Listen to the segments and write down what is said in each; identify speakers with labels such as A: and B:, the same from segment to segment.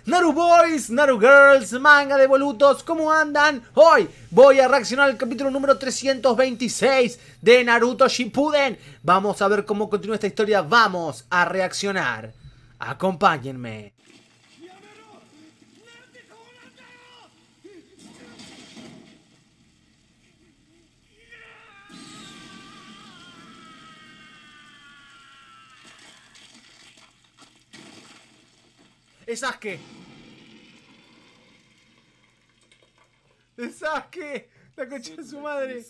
A: Naru Boys, Naru Girls, manga de boludos, ¿cómo andan? Hoy voy a reaccionar al capítulo número 326 de Naruto Shippuden. Vamos a ver cómo continúa esta historia, vamos a reaccionar. Acompáñenme. ¡Es Sasuke! ¡Es Sasuke! ¡La concha de su madre!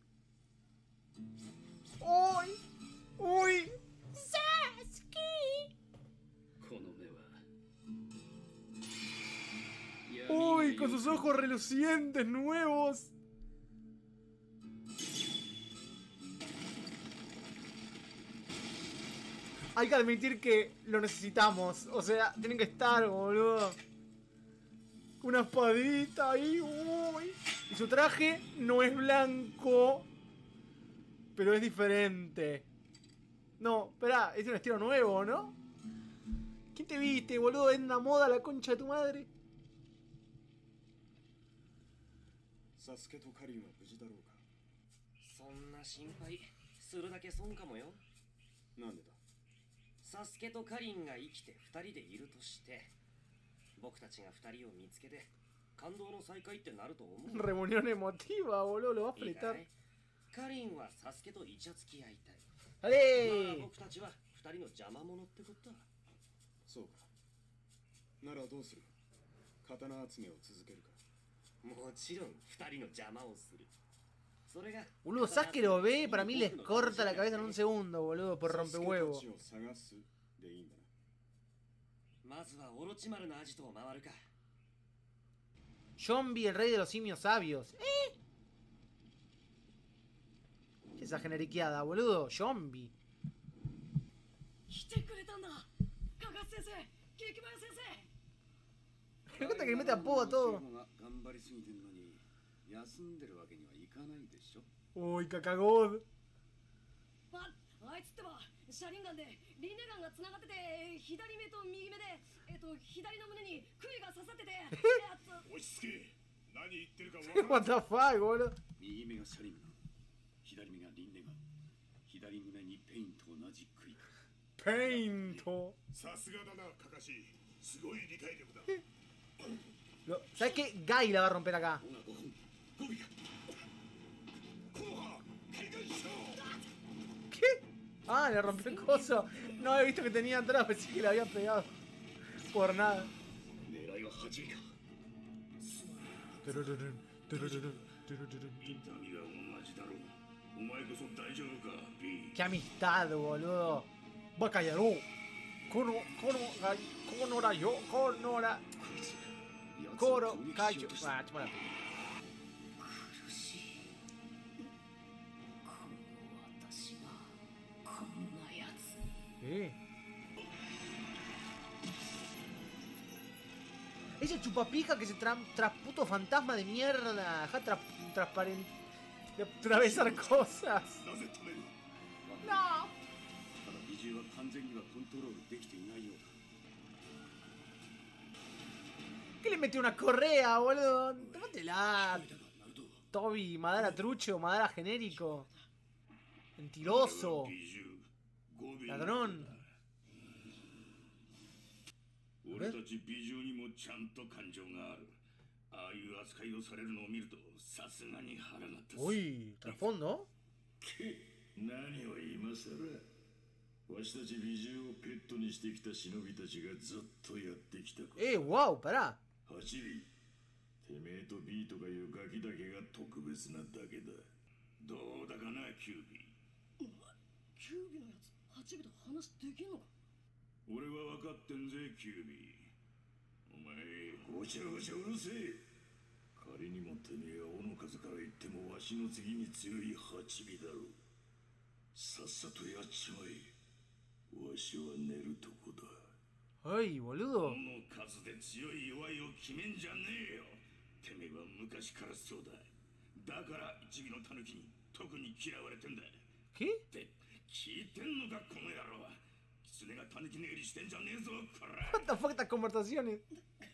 A: ¡Uy! ¡Uy! ¡Sasuke! ¡Uy! Con sus ojos relucientes nuevos. Hay que admitir que lo necesitamos. O sea, tienen que estar, boludo. Una espadita ahí. Uy. Y su traje no es blanco, pero es diferente. No, espera, es un estilo nuevo, ¿no? ¿Quién te viste, boludo? Es una moda la concha de tu madre.
B: Sasukeとカリンは無事だろうか。
C: そんな心配するだけ損かもよ。
B: なんでだ。
C: サスケとカリンが生きて2人でいるとして、僕たちが2人を見つけて感動の再会ってなると思う。
A: Reunión emotiva, boludo, lo va a fletar.
C: カリンはサスケとイチャつき合いたい。
A: ¡Ale!
C: 僕たちは2人の邪魔者ってことだ。
B: そうか。ならどうする。刀集めを続けるか。
C: もちろん2人の邪魔をする。それが
A: Boludo, Sasuke lo ve, para mí les corta la cabeza en un segundo, boludo, por rompehuevo.
C: まずはオロチマルのアジトを回るか。
A: Yombi, el rey de los simios sabios. ¿Qué es esa generiqueada, boludo? Yombi. Me cuenta que le mete apodo a todo. Uy, cacagod.
D: あいつってば車輪ガンでリネガンがつながってて、左目と右目で左の胸に杭が刺さってて落ち着け。何言ってるか分からん。
A: What the fuck, boludo.
E: 右目が車輪ガン、左目がリンネガン、左胸にペインと同じ杭。
A: ペイント。
B: さすがだな、カカシ。すごい理解力だ。
A: ¿Sabes qué? Gai la va a romper acá. ¿Qué? Ah, le rompió el coso. No había visto que tenía atrás, pensé que le había pegado. Por nada. Qué amistad, boludo. Bakayaro. Konora yo, Konora. Koro, Kaiju. Ah, chúpala. Ese chupapija que se trasputo fantasma de mierda. Deja transparente. De atravesar cosas. No. ¿Qué le metió una correa, boludo? Tómatela. Toby, Madara trucho, Madara genérico. Mentiroso. Ladrón.
E: 俺たち美女にもちゃんと感情がある。ああいう扱いをされるのを見るとさすがに腹が立つ。
A: Uy, trasfondo.
E: 何を今さら。わしたち美女をペットにしてきた忍びたちがずっとやってきたこと。
A: Wow, pará.
E: ハチビ、てめえとビーとかいうガキだけが特別なだけだ。どうだかな、キュービー。
D: キュービのやつハチビと話できんのか。
E: 俺は分かってんぜ、キュービー。お前、ごちゃごちゃうるせえ。仮にもてめえは尾の数から言ってもわしの次に強いハチビだろう。さっさとやっちまえ。わしは寝るとこだ。
A: Ay, boludo.
E: 尾の数で強い弱いを決めんじゃねえよ。てめえは昔からそうだ。だから一尾のタヌキに特に嫌われてんだ。
A: ¿Qué?
E: って聞いてんのかこの野郎は。狐がタヌキ寝入りしてんじゃねえぞ、こら。
A: What the fuck estas conversaciones.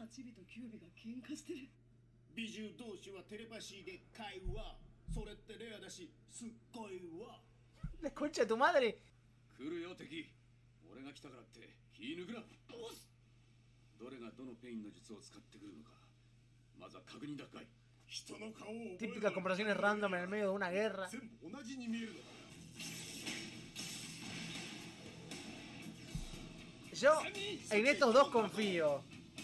D: チビとキュービが喧嘩してる。
B: 美獣同士はテレパシーで会話。それってレアだし、すっごいわ。
A: La concha de tu madre.
E: 来るよ敵。俺が来たからって気抜くな。どれがどのペインの術を使ってくるのか、まずは確認だかい。
B: 人の顔を覚え
A: Típicas conversaciones random en el medio de una guerra.
B: 全部同じに見えるのだ。
A: Yo en estos dos confío.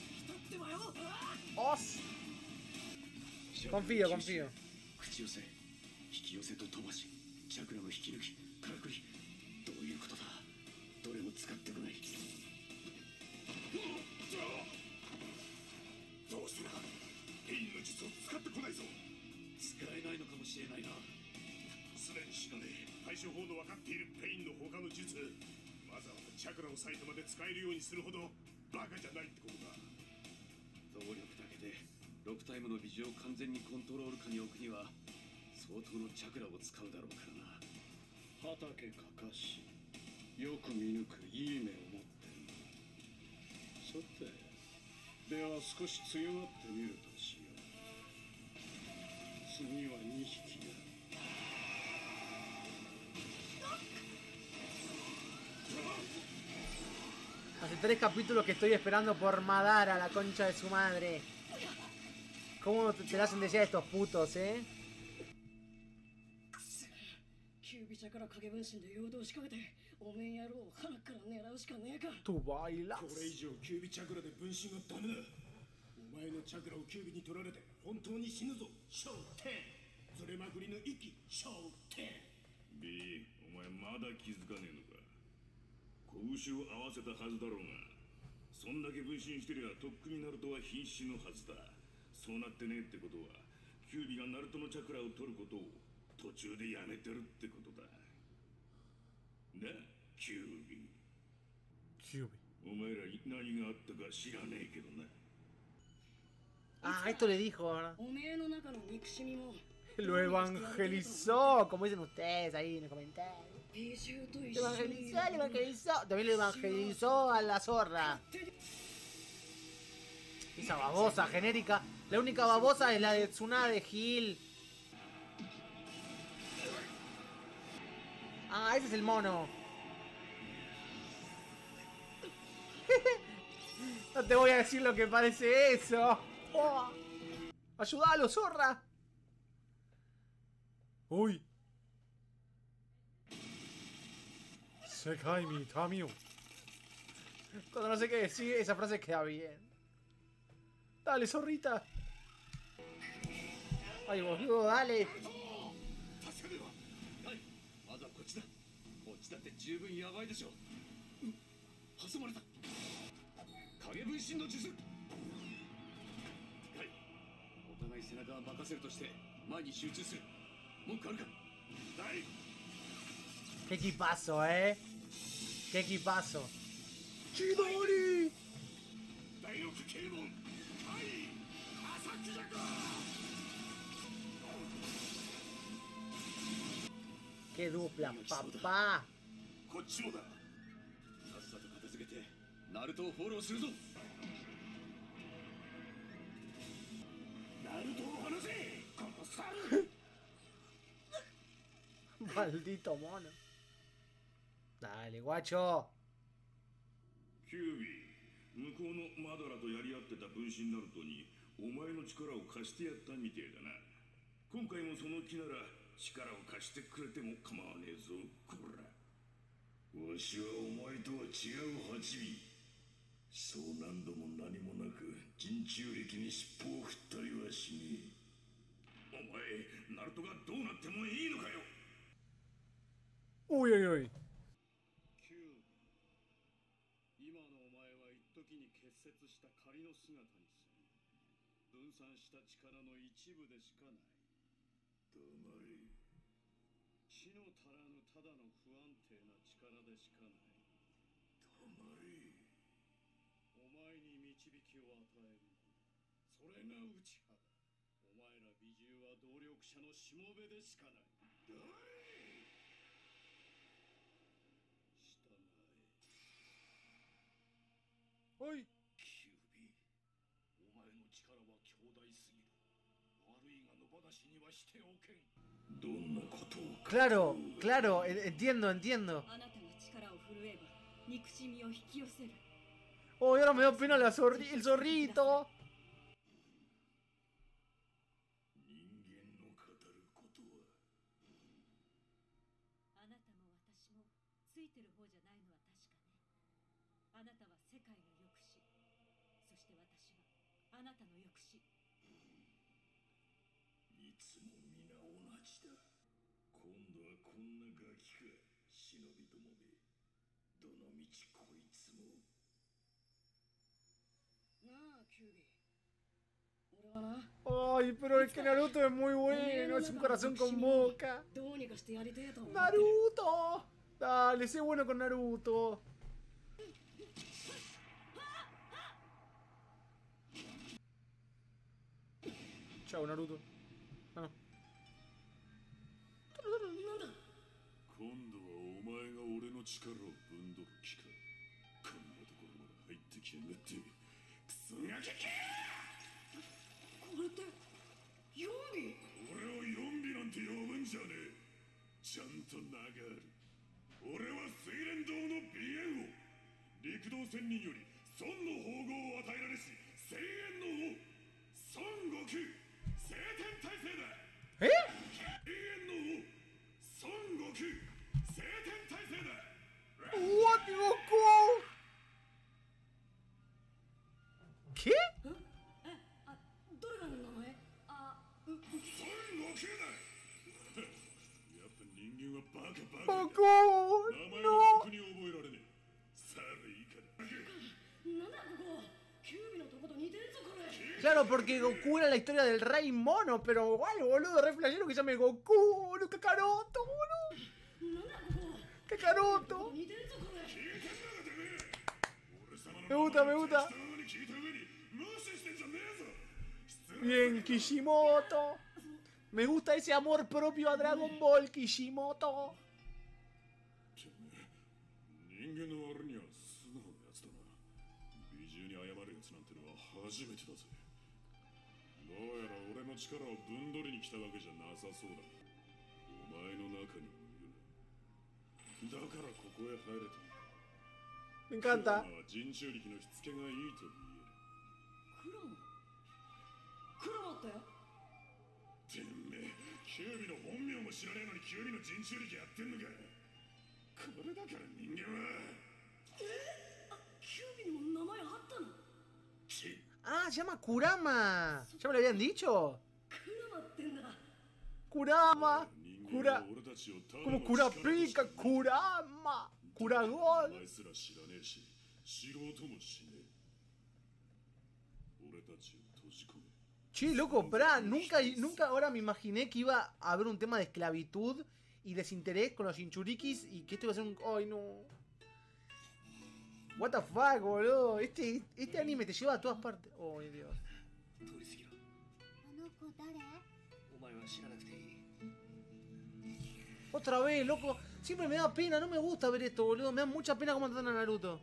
A: Os. Confío, confío.
E: 口寄せ、引き寄せと飛ばし、チャクラの引き抜き、からくり。どういうことだ。どれも使ってこない。
B: どうするか。ペインの術を使ってこないぞ。
E: 使えないのかもしれないな。
B: すでに知らねえ対処法の分かっているペインの他の術。わざわざチャクラを割いてまで使えるようにするほどバカじゃないってことだ。
E: 動力だけで6体もの美獣を完全にコントロール下に置くには相当のチャクラを使うだろうからな。
F: 畑かかし、よく見抜くいい目を持ってる。さて、では少し強がってみるとしよう。次は2匹だ。
A: Hace 3 capítulos que estoy esperando por Madara, la concha de su madre. ¿Cómo te la hacen decir a estos putos, eh?
D: キュービチャから影分身で陽動しかけて、おめえ野郎を鼻から狙うしかねえか。
A: Tú bailas.
B: これ以上キュービチャクラで分身はダメだ。お前のチャクラをキュービに取られて本当に死ぬぞ。焦点。ずれまくりの息。焦点。
E: B、お前まだ気づかねえのか。拳を合わせたはずだろうが、そんだけ分身してりゃとっくにナルトは瀕死のはずだ。そうなってねえってことは、キュービがナルトのチャクラを取ることを途中でやめてるってことだ。なあ、キュービ。
A: Kyuubi.
E: お前らに何があったか知らねえけどな。
A: Ah, esto le dijo, ¿verdad?
D: おめえの中の憎しみも
A: Lo evangelizó, como dicen ustedes ahí en los comentarios.
D: 美獣と一
A: Lo
D: 緒にい
A: evangelizó, lo evangelizó. También lo evangelizó a la zorra. Esa babosa genérica. La única babosa es la de Tsunade Hill. Ah, ese es el mono. No te voy a decir lo que parece eso. Oh. Ayúdalo, zorra. Uy. Sekai mi Tamio. Cuando no sé qué decir, esa frase queda bien. Dale, zorrita. Ay, boludo, dale.
E: まずはこっちだ。こっちだって十分やばいでしょ。挟まれた。影分身の術。はい。お互い背中は任せるとして前に集中する。文句あるか。はい。
A: Qué equipazo, Qué equipazo. Chidori.
B: 第六警門。はい。朝木じゃか。
A: Qué dupla, papá.
B: こっちもだ。
E: さっさと片付けてナルトをフォローするぞ。
B: ナルトを離せ。この猿。
A: Maldito mono. Dale, guacho.
E: キュービー、向こうのマドラとやり合ってた分身ナルトにお前の力を貸してやったみてえだな。今回もその気なら力を貸してくれても構わねえぞ、こら。わしはお前とは違う八尾。そう何度も何もなく人中力に尻尾を振ったりはしねえ。お前、ナルトがどうなってもいいのかよ。
A: Uy, uy, uy.
F: キュービ、今のお前は一時に結節した仮の姿にする。分散した力の一部でしかない。
E: 黙れ。
F: 血の足らぬただの不安定な力でしかない。
E: 黙れ。
F: お前に導きを与える。それが内派だ。お前ら美獣は動力者のしもべでしかない。従え。
A: Uy.
E: キュービー、
B: 話にはしておけん。
E: どんなことを
A: Claro, claro, entiendo, entiendo.
D: あなたが力を振るえば憎しみを引き寄せる。
A: Oh, y ahora me da pena el zorrito.
E: 人間の語ることは
G: あなたも私もついてる方じゃないのは確かね。あなたは世界の抑止、そして私はあなたの抑止。
E: いつも皆同じだ。今度はこんなガキか、忍びどもめ。どのみちこいつも。
D: なあキュービー、俺はな
A: Ay, pero es que Naruto es muy bueno, es un corazón con boca.
D: どうにかしてやりてえと思ってる。
A: Naruto. Dale, sé bueno con Naruto. Chao, Naruto. Ah, no.
D: なんだ。
E: 今度はお前が俺の力をぶんどる気か。こんなところまで入ってきやがって。クソガキか。
D: これってヨンビ。
E: 俺をヨンビなんて呼ぶんじゃねえ。ちゃんと名がある。俺は水蓮堂の鼻炎王。陸道仙人より孫の宝号を与えられし聖炎の王孫悟空聖天体制だ。
A: ¿Eh?
E: 永遠の王孫悟空聖天体制だ。
A: What, Goku? ¿Qué?
D: あ、どれがの名前？
E: 孫悟空だ。やっぱ人間はバカバカだ。
A: Goku,
E: 名前は
A: no.
E: ろくに覚えられねえ。さあいいかだ。
D: なんだここ。キュービのとこと似てるぞこれ。
A: Claro, porque Goku era la historia del rey mono, pero igual, boludo, re flashero que llame Goku, boludo, Kakaroto, boludo.
D: なんだここ。
A: Kakaroto.
D: 似てるぞこれ。
E: 聞いてんだかてめえ。俺様の
A: Me gusta, me gusta.
E: 人に聞いた上に無視してんじゃねえぞ。失礼
A: Bien, Kishimoto. Me gusta ese amor propio a Dragon Ball, Kishimoto.
E: 人間の割には素直なやつだな。美獣に謝るやつなんてのは初めてだぜ。どうやら俺の力をぶんどりに来たわけじゃなさそうだ。お前の中にもいる。だからここへ入れた。
A: Me encanta.
E: まあ人中力のしつけがいいと言える。
D: クロモって。
E: てめえ、キュービの本名も知らねえのにキュービの人中力やってんのか。これだから人間は。
D: キュービにも名前あったの？
A: Ah, se llama Kurama. ¿Ya me lo habían dicho?
D: クロモってんだ。
A: Kurama.
E: 人間
A: Kura.
E: は俺たちをただ
A: Como
E: の
A: Kurapika,
E: 力として
A: Kurama.
E: お
A: Kuragol.
E: 前すら知らねえし、知ろうともしねえ。俺たちを閉じ込め。
A: Che, loco, pará, nunca ahora me imaginé que iba a haber un tema de esclavitud y desinterés con los Jinchurikis y que esto iba a ser un... ¡Ay, no! What the fuck, boludo. Este anime te lleva a todas partes. ¡Ay, Dios!
C: 通り過ぎろ。
G: あの子誰？
C: お前は知らなくていい。
A: Otra vez, loco. Siempre me da pena, no me gusta ver esto, boludo. Me da mucha pena cómo tratan a Naruto.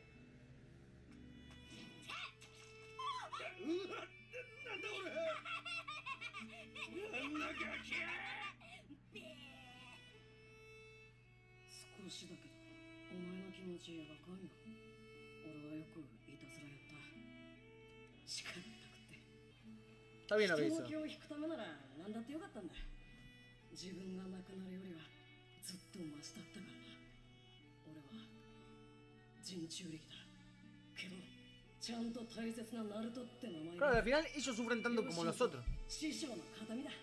D: 少しだけどお前の気持ちわかんよ。俺はよくいたずらやった。叱りたくて。
A: Está bien lo que
D: 人
A: hizo.
D: の気を引くためなら何だってよかったんだ。自分が亡くなるよりはずっとマシだったからな。俺は人中力だけどちゃんと大切なナルトって名前
A: Claro, al final ellos sufren tanto como nosotros.
D: 師匠の形見だ。だから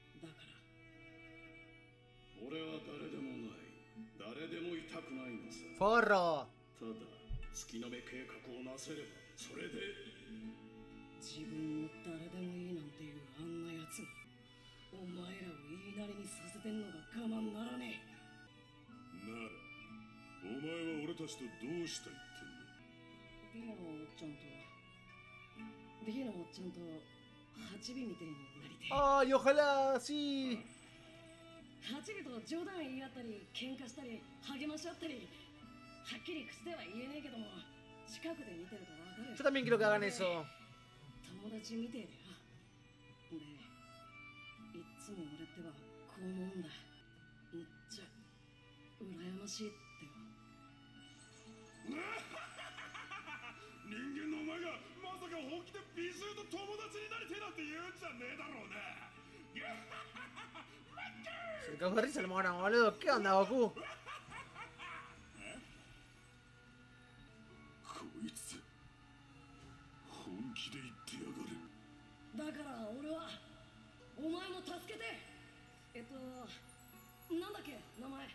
F: 俺は誰でもない。誰でもいたくないのさ。
A: ¡Forro!
F: ただ月の目計画をなせればそれでいい。
D: 自分を誰でもいいなんていうあんなやつお前らを言いなりにさせてんのが我慢ならね
E: なら、お前は俺たちとどうしたいってんだ。
D: え。ビーのおっちゃんとハチビみてえになりてえ。
A: ¡Ay, ojalá! ¡Sí!
D: ハチビと冗談言い合ったり喧嘩したり励まし合ったりはっきり口では言えねえけども近くで見てるとわかる。
A: Yo también quiero que hagan eso.
D: 友達みてえでよ。でつも俺ってばこう思うんだ。じゃ羨ましいってば。
E: 人間のお前がまさか本気で美獣と友達になりてえなんて言うんじゃねえだろうね。
A: Se cagó de risa el mono, boludo. ¿Qué onda, Goku?
E: こいつ本気で言ってやがる。
D: だから俺はお前も助けて。なんだっけ名前。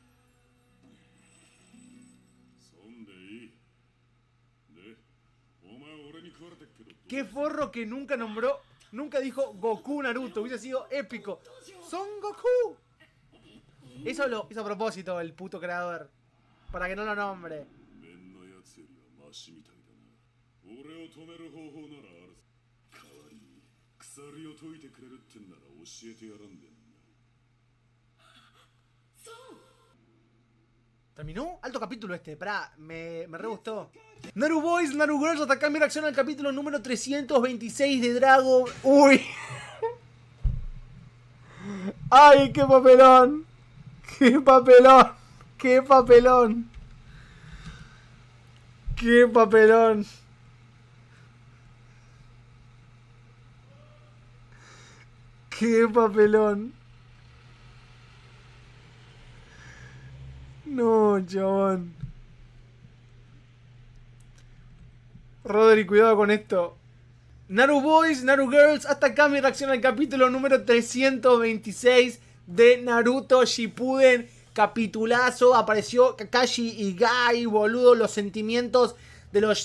E: そんでいい。で、お前俺に食われてっけど。
A: Qué forro que nunca nombró, nunca dijo Goku Naruto. Hubiese sido épico. ¡Son Goku! Eso lo hizo a propósito el puto creador. Para que no lo nombre.
E: 面のやつよりはマシみたいだな。俺を止める方法ならある。代わりに鎖を解いてくれるってんなら教えてやらんでんな。
A: ¿Terminó? Alto capítulo este, pará, me re gustó. Naru Boys, Naru Girls, hasta acá mi reacción al capítulo número 326 de Dragon. ¡Uy! ¡Ay, qué papelón! ¡Qué papelón! ¡Qué papelón! ¡Qué papelón! ¡Qué papelón! No, chabón. Rodri, cuidado con esto. Naru Boys, Naru Girls, hasta acá mi reacción al capítulo número 326 de Naruto Shippuden. Capitulazo, apareció Kakashi y Gai, boludo, los sentimientos de los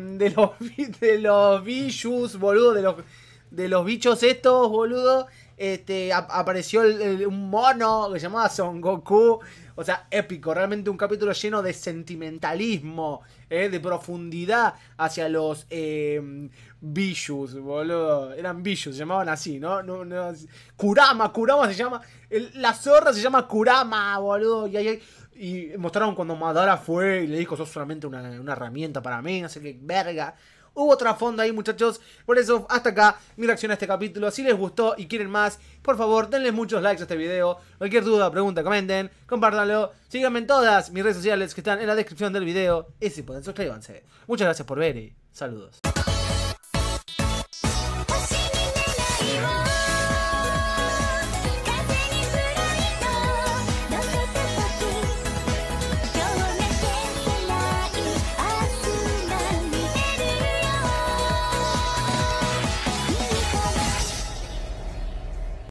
A: bichos, boludo, de los bichos estos, boludo. Apareció un mono que se llamaba Son Goku. O sea, épico, realmente un capítulo lleno de sentimentalismo, de profundidad hacia los Bishus, boludo. Eran Bishus, se llamaban así, ¿no? Kurama se llama. La zorra se llama Kurama, boludo. Y mostraron cuando Madara fue y le dijo, sos solamente una herramienta para mí, no sé qué verga. Hubo trasfondo ahí, muchachos. Por eso, hasta acá mi reacción a este capítulo. Si les gustó y quieren más, por favor, denle muchos likes a este video. Cualquier duda, pregunta, comenten, compártanlo. Síganme en todas mis redes sociales que están en la descripción del video. Y si pueden, suscríbanse. Muchas gracias por ver y saludos.